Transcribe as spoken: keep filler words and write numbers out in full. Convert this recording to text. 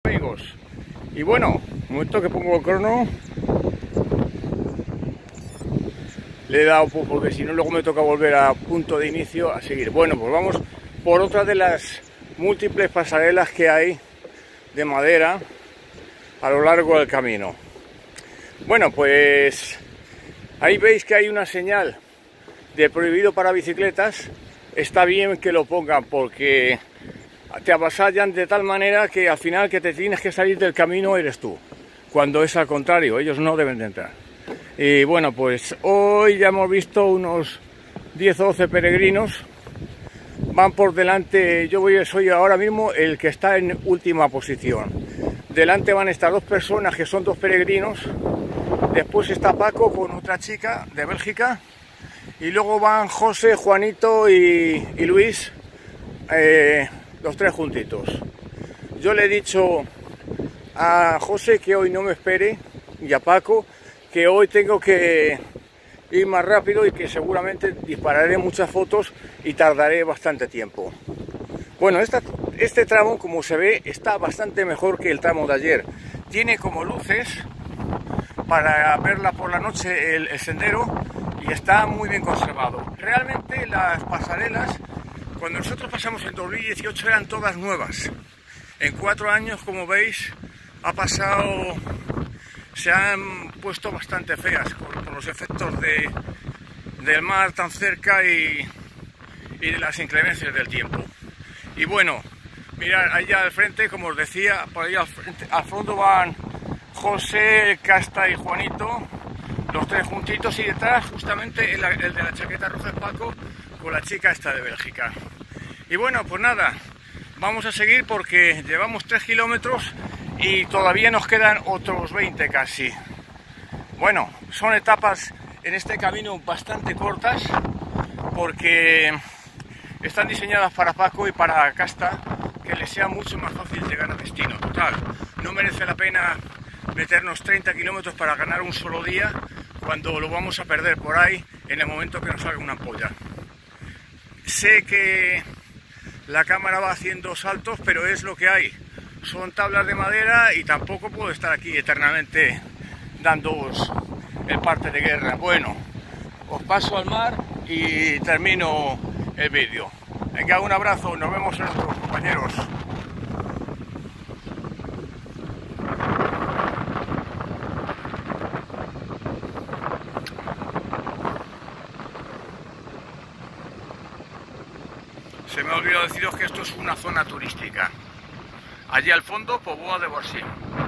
amigos. Y bueno, un momento que pongo el crono. Le he dado porque si no luego me toca volver a punto de inicio a seguir. Bueno, pues vamos por otra de las múltiples pasarelas que hay de madera a lo largo del camino. Bueno, pues ahí veis que hay una señal de prohibido para bicicletas. Está bien que lo pongan porque te avasallan de tal manera que al final que te tienes que salir del camino eres tú, cuando es al contrario, ellos no deben de entrar. Y bueno, pues hoy ya hemos visto unos diez o doce peregrinos, van por delante. Yo voy, soy ahora mismo el que está en última posición. Delante van estas dos personas que son dos peregrinos, después está Paco con otra chica de Bélgica, y luego van José, Juanito y, y Luis, eh, los tres juntitos. Yo le he dicho a José que hoy no me espere, y a Paco que hoy tengo que ir más rápido y que seguramente dispararé muchas fotos y tardaré bastante tiempo. Bueno, esta, este tramo, como se ve, está bastante mejor que el tramo de ayer. Tiene como luces para verla por la noche el, el sendero y está muy bien conservado. Realmente las pasarelas, cuando nosotros pasamos en dos mil dieciocho, eran todas nuevas. En cuatro años, como veis, ha pasado, se han puesto bastante feas por, por los efectos de, del mar tan cerca y, y de las inclemencias del tiempo. Y bueno, mirad, allá al frente, como os decía, por ahí al, frente, al fondo van José, Casta y Juanito, los tres juntitos, y detrás justamente el, el de la chaqueta roja es Paco con la chica esta de Bélgica. Y bueno, pues nada, vamos a seguir porque llevamos tres kilómetros y todavía nos quedan otros veinte casi. Bueno, son etapas en este camino bastante cortas porque están diseñadas para Paco y para Casta, que les sea mucho más fácil llegar a destino. Total, no merece la pena meternos treinta kilómetros para ganar un solo día cuando lo vamos a perder por ahí en el momento que nos salga una ampolla. Sé que la cámara va haciendo saltos, pero es lo que hay. Son tablas de madera y tampoco puedo estar aquí eternamente dándoos el parte de guerra. Bueno, os paso al mar y termino el vídeo. Venga, un abrazo, nos vemos en otros, compañeros. Se me ha olvidado deciros que esto es una zona turística. Allí al fondo, Póvoa de Varzim.